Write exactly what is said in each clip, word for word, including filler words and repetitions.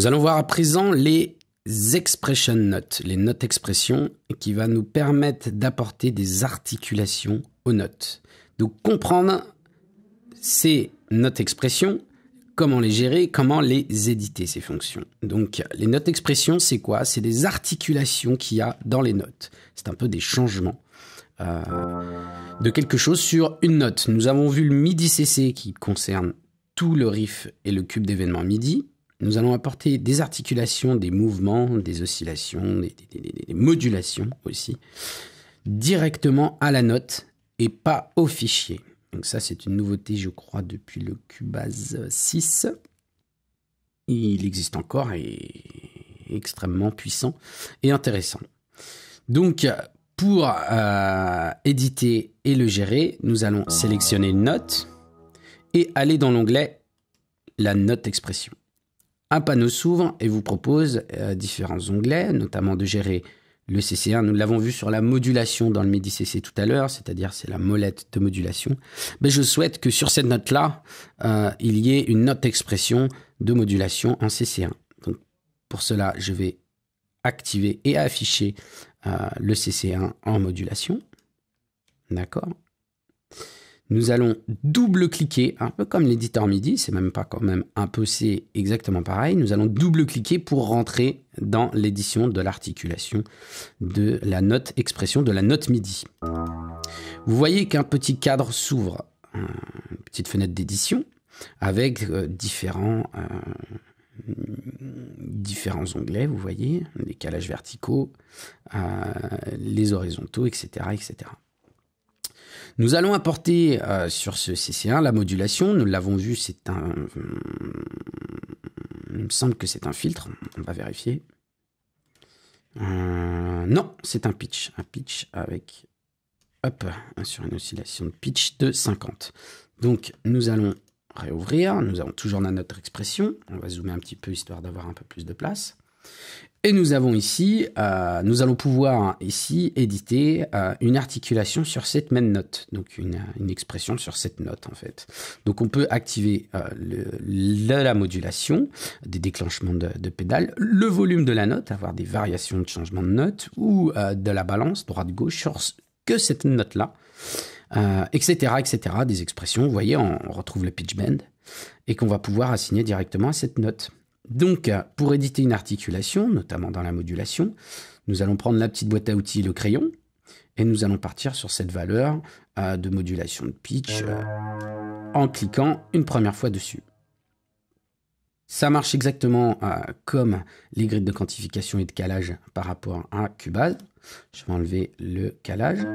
Nous allons voir à présent les expression notes, les notes expressions qui va nous permettre d'apporter des articulations aux notes. Donc comprendre ces notes expressions, comment les gérer, comment les éditer ces fonctions. Donc les notes expressions, c'est quoi? C'est des articulations qu'il y a dans les notes. C'est un peu des changements euh, de quelque chose sur une note. Nous avons vu le MIDI C C qui concerne tout le riff et le cube d'événements MIDI. Nous allons apporter des articulations, des mouvements, des oscillations, des, des, des, des modulations aussi, directement à la note et pas au fichier. Donc ça, c'est une nouveauté, je crois, depuis le Cubase six. Il existe encore et est extrêmement puissant et intéressant. Donc, pour euh, éditer et le gérer, nous allons sélectionner une note et aller dans l'onglet « La note expression ». Un panneau s'ouvre et vous propose euh, différents onglets, notamment de gérer le C C un. Nous l'avons vu sur la modulation dans le MIDI C C tout à l'heure, c'est-à-dire c'est la molette de modulation. Mais je souhaite que sur cette note-là, euh, il y ait une note expression de modulation en C C un. Donc, pour cela, je vais activer et afficher euh, le C C un en modulation. D'accord ? Nous allons double-cliquer, un peu comme l'éditeur MIDI, c'est même pas quand même un peu, c'est exactement pareil. Nous allons double-cliquer pour rentrer dans l'édition de l'articulation de la note expression, de la note MIDI. Vous voyez qu'un petit cadre s'ouvre, une petite fenêtre d'édition, avec euh, différents, euh, différents onglets, vous voyez, les calages verticaux, euh, les horizontaux, et cetera, et cetera. Nous allons apporter euh, sur ce C C un la modulation. Nous l'avons vu, c'est un... Il me semble que c'est un filtre. On va vérifier. Euh, non, c'est un pitch. Un pitch avec... Hop, sur une oscillation de pitch de cinquante. Donc, nous allons réouvrir. Nous avons toujours la note expression. On va zoomer un petit peu, histoire d'avoir un peu plus de place. Et nous avons ici, euh, nous allons pouvoir ici éditer euh, une articulation sur cette même note, donc une, une expression sur cette note en fait. Donc on peut activer euh, le, le, la modulation, des déclenchements de, de pédales, le volume de la note, avoir des variations de changement de note ou euh, de la balance droite-gauche sur que cette note-là, euh, et cetera, et cetera. Des expressions, vous voyez, on, on retrouve le pitch bend et qu'on va pouvoir assigner directement à cette note. Donc, pour éditer une articulation, notamment dans la modulation, nous allons prendre la petite boîte à outils, le crayon, et nous allons partir sur cette valeur euh, de modulation de pitch euh, en cliquant une première fois dessus. Ça marche exactement euh, comme les grilles de quantification et de calage par rapport à Cubase. Je vais enlever le calage.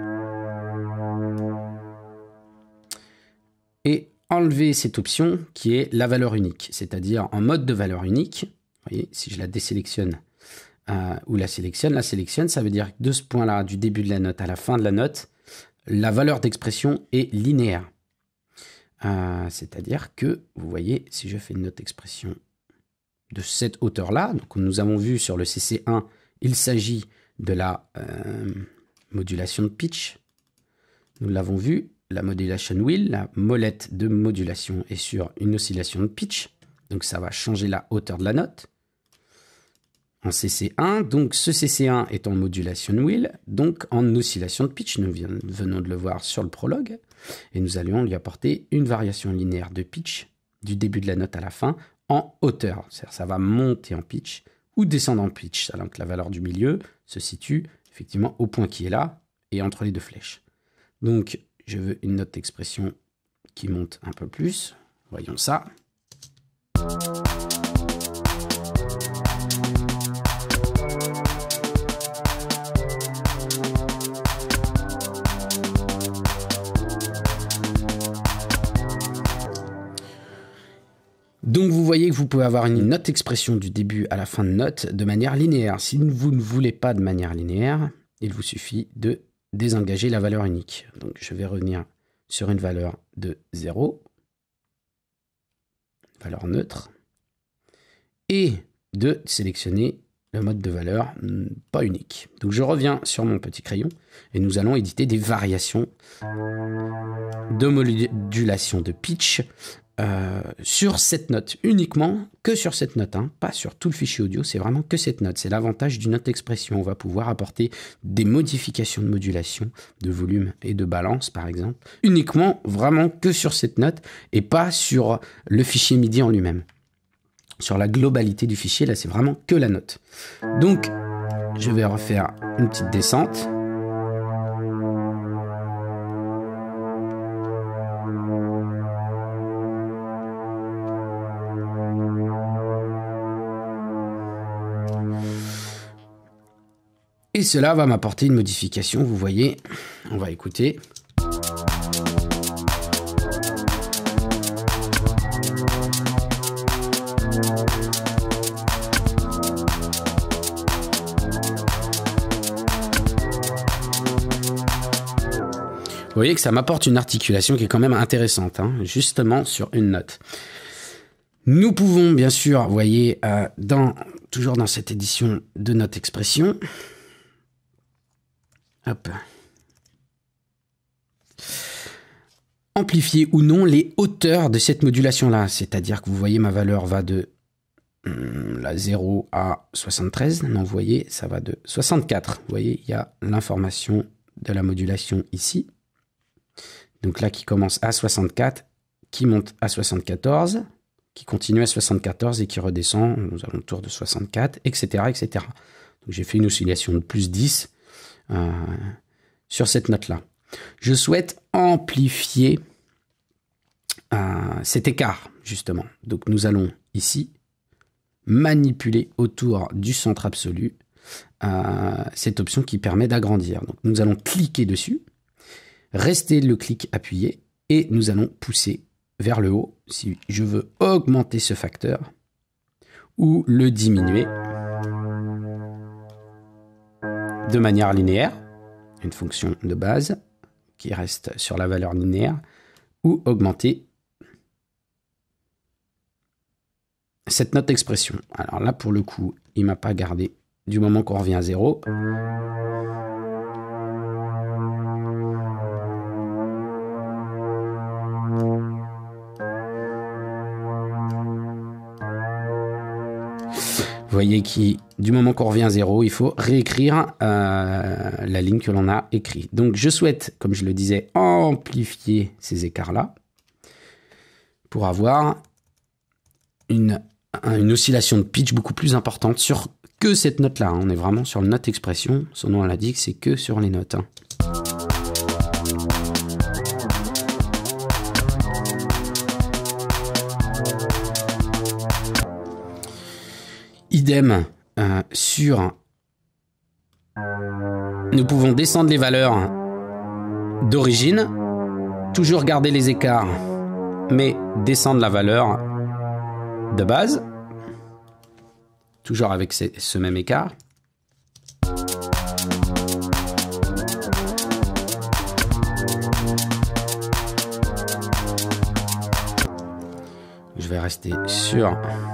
Et enlever cette option qui est la valeur unique, c'est-à-dire en mode de valeur unique. Vous voyez, si je la désélectionne euh, ou la sélectionne, la sélectionne, ça veut dire que de ce point-là, du début de la note à la fin de la note, la valeur d'expression est linéaire. Euh, c'est-à-dire que, vous voyez, si je fais une note expression de cette hauteur-là, donc nous avons vu sur le C C un, il s'agit de la euh, modulation de pitch. Nous l'avons vu. La modulation wheel, la molette de modulation est sur une oscillation de pitch. Donc ça va changer la hauteur de la note. En C C un, donc ce C C un est en modulation wheel, donc en oscillation de pitch. Nous venons de le voir sur le prologue. Et nous allions lui apporter une variation linéaire de pitch du début de la note à la fin en hauteur. C'est-à-dire ça va monter en pitch ou descendre en pitch, alors que la valeur du milieu se situe effectivement au point qui est là et entre les deux flèches. Donc, je veux une note d'expression qui monte un peu plus. Voyons ça. Donc vous voyez que vous pouvez avoir une note expression du début à la fin de note de manière linéaire. Si vous ne voulez pas de manière linéaire, il vous suffit de désengager la valeur unique. Donc je vais revenir sur une valeur de zéro, valeur neutre, et de sélectionner le mode de valeur pas unique. Donc je reviens sur mon petit crayon et nous allons éditer des variations de modulation de pitch euh, sur cette note, uniquement que sur cette note, hein, pas sur tout le fichier audio, c'est vraiment que cette note. C'est l'avantage d'une note expression. On va pouvoir apporter des modifications de modulation, de volume et de balance, par exemple, uniquement vraiment que sur cette note et pas sur le fichier MIDI en lui-même. Sur la globalité du fichier, là, c'est vraiment que la note. Donc, je vais refaire une petite descente. Et cela va m'apporter une modification, vous voyez, on va écouter. Vous voyez que ça m'apporte une articulation qui est quand même intéressante, hein, justement sur une note. Nous pouvons bien sûr, vous voyez, euh, dans, toujours dans cette édition de Note Expression, hop, amplifier ou non les hauteurs de cette modulation-là. C'est-à-dire que vous voyez, ma valeur va de hum, la zéro à soixante-treize. Non, vous voyez, ça va de soixante-quatre. Vous voyez, il y a l'information de la modulation ici. Donc là, qui commence à soixante-quatre, qui monte à soixante-quatorze, qui continue à soixante-quatorze et qui redescend aux alentours de soixante-quatre, et cetera, et cetera. Donc j'ai fait une oscillation de plus dix euh, sur cette note-là. Je souhaite amplifier euh, cet écart, justement. Donc nous allons ici manipuler autour du centre absolu euh, cette option qui permet d'agrandir. Donc nous allons cliquer dessus, rester le clic appuyé et nous allons pousser vers le haut si je veux augmenter ce facteur ou le diminuer de manière linéaire, une fonction de base qui reste sur la valeur linéaire, ou augmenter cette note d'expression. Alors là, pour le coup, il ne m'a pas gardé du moment qu'on revient à zéro. Vous voyez que du moment qu'on revient à zéro, il faut réécrire euh, la ligne que l'on a écrite. Donc je souhaite, comme je le disais, amplifier ces écarts-là pour avoir une, une oscillation de pitch beaucoup plus importante sur que cette note-là. On est vraiment sur le note expression. Son nom l'indique, c'est que sur les notes. Idem euh, sur... Nous pouvons descendre les valeurs d'origine, toujours garder les écarts, mais descendre la valeur de base, toujours avec ces, ce même écart. Je vais rester sur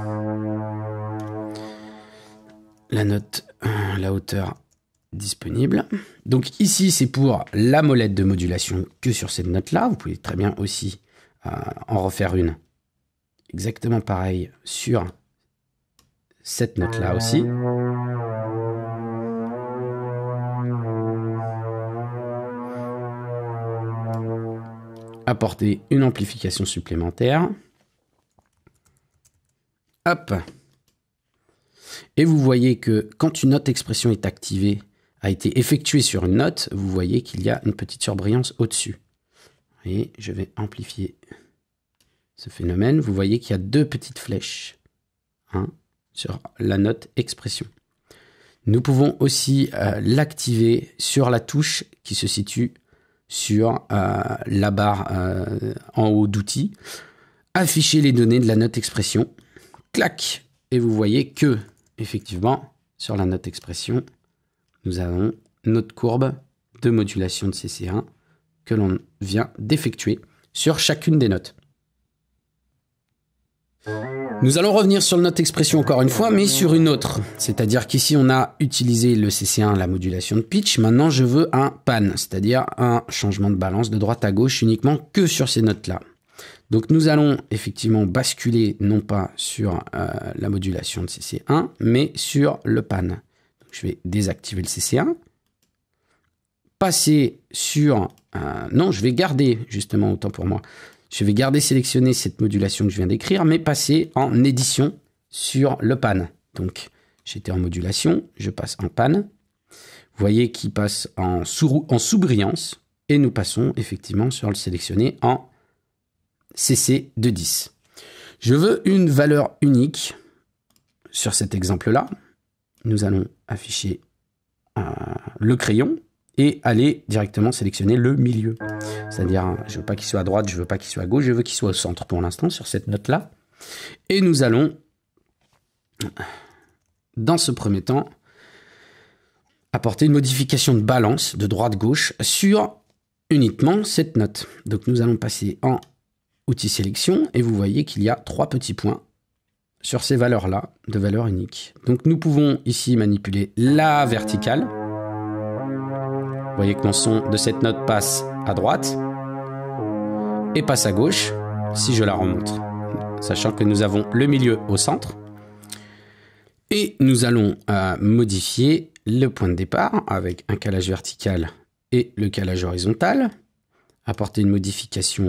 la note, euh, la hauteur disponible. Donc ici, c'est pour la molette de modulation que sur cette note-là. Vous pouvez très bien aussi euh, en refaire une exactement pareil sur cette note-là aussi. Apporter une amplification supplémentaire. Hop. Et vous voyez que quand une note expression est activée, a été effectuée sur une note, vous voyez qu'il y a une petite surbrillance au-dessus. Et je vais amplifier ce phénomène. Vous voyez qu'il y a deux petites flèches hein, sur la note expression. Nous pouvons aussi euh, l'activer sur la touche qui se situe sur euh, la barre euh, en haut d'outils. Afficher les données de la note expression. Clac. Et vous voyez que effectivement, sur la note expression, nous avons notre courbe de modulation de C C un que l'on vient d'effectuer sur chacune des notes. Nous allons revenir sur la note expression encore une fois, mais sur une autre. C'est-à-dire qu'ici, on a utilisé le C C un, la modulation de pitch. Maintenant, je veux un pan, c'est-à-dire un changement de balance de droite à gauche uniquement que sur ces notes-là. Donc nous allons effectivement basculer non pas sur euh, la modulation de C C un, mais sur le pan. Donc, je vais désactiver le C C un, passer sur... Euh, non, je vais garder, justement, autant pour moi. Je vais garder sélectionner cette modulation que je viens d'écrire, mais passer en édition sur le pan. Donc j'étais en modulation, je passe en pan. Vous voyez qu'il passe en sous, en sous-brillance, et nous passons effectivement sur le sélectionner en C C deux dix. Je veux une valeur unique sur cet exemple-là. Nous allons afficher euh, le crayon et aller directement sélectionner le milieu. C'est-à-dire, je ne veux pas qu'il soit à droite, je ne veux pas qu'il soit à gauche, je veux qu'il soit au centre pour l'instant sur cette note-là. Et nous allons, dans ce premier temps, apporter une modification de balance de droite-gauche sur uniquement cette note. Donc nous allons passer en outil sélection et vous voyez qu'il y a trois petits points sur ces valeurs-là de valeur unique. Donc nous pouvons ici manipuler la verticale. Vous voyez que mon son de cette note passe à droite et passe à gauche si je la remonte. Sachant que nous avons le milieu au centre. Et nous allons euh, modifier le point de départ avec un calage vertical et le calage horizontal. Apporter une modification.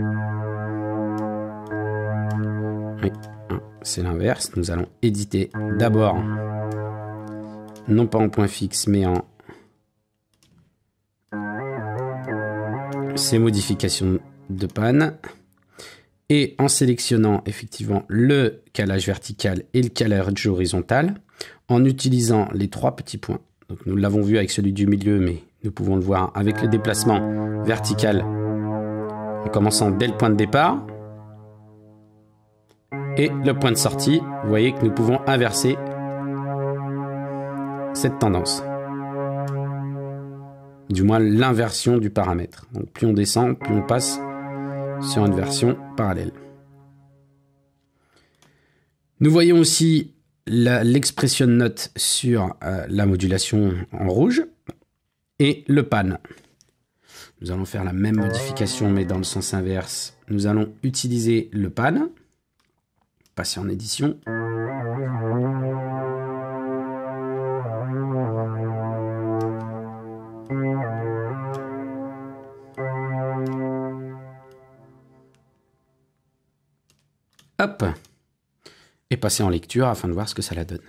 Oui, c'est l'inverse. Nous allons éditer d'abord, non pas en point fixe, mais en ces modifications de pan. Et en sélectionnant effectivement le calage vertical et le calage horizontal, en utilisant les trois petits points. Donc nous l'avons vu avec celui du milieu, mais nous pouvons le voir avec le déplacement vertical en commençant dès le point de départ. Et le point de sortie, vous voyez que nous pouvons inverser cette tendance. Du moins l'inversion du paramètre. Donc plus on descend, plus on passe sur une version parallèle. Nous voyons aussi l'expression note sur euh, la modulation en rouge et le pan. Nous allons faire la même modification mais dans le sens inverse. Nous allons utiliser le pan, passer en édition. Hop, et passer en lecture afin de voir ce que ça la donne.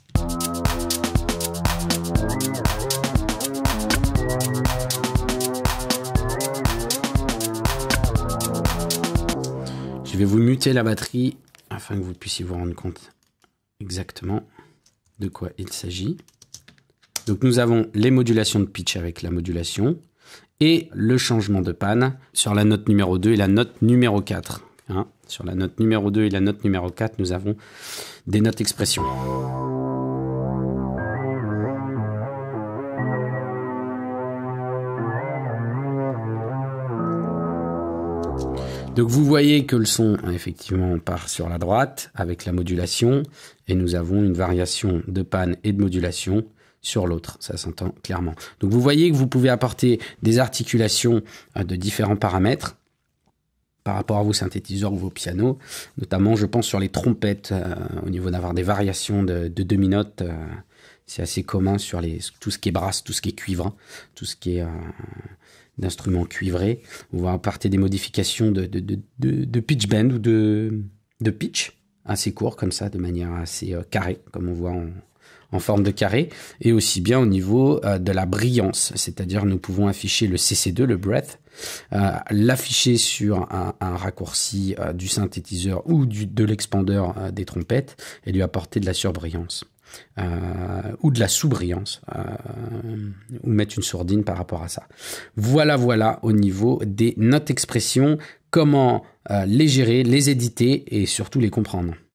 Je vais vous muter la batterie afin que vous puissiez vous rendre compte exactement de quoi il s'agit. Donc nous avons les modulations de pitch avec la modulation et le changement de pan sur la note numéro deux et la note numéro quatre. Hein, sur la note numéro deux et la note numéro quatre, nous avons des notes expression. Donc vous voyez que le son, effectivement, part sur la droite avec la modulation et nous avons une variation de pan et de modulation sur l'autre, ça s'entend clairement. Donc vous voyez que vous pouvez apporter des articulations de différents paramètres par rapport à vos synthétiseurs ou vos pianos, notamment je pense sur les trompettes, euh, au niveau d'avoir des variations de, de demi-notes, euh, c'est assez commun sur les, tout ce qui est brasse, tout ce qui est cuivre, tout ce qui est euh, d'instruments cuivrés. On va apporter des modifications de, de, de, de, de pitch bend ou de, de pitch, assez court comme ça, de manière assez euh, carrée, comme on voit en, en forme de carré, et aussi bien au niveau euh, de la brillance, c'est-à-dire nous pouvons afficher le C C deux, le breath, euh, l'afficher sur un, un raccourci euh, du synthétiseur ou du, de l'expandeur euh, des trompettes et lui apporter de la surbrillance euh, ou de la sous-brillance euh, ou mettre une sourdine par rapport à ça. Voilà, voilà au niveau des notes expression, comment euh, les gérer, les éditer et surtout les comprendre.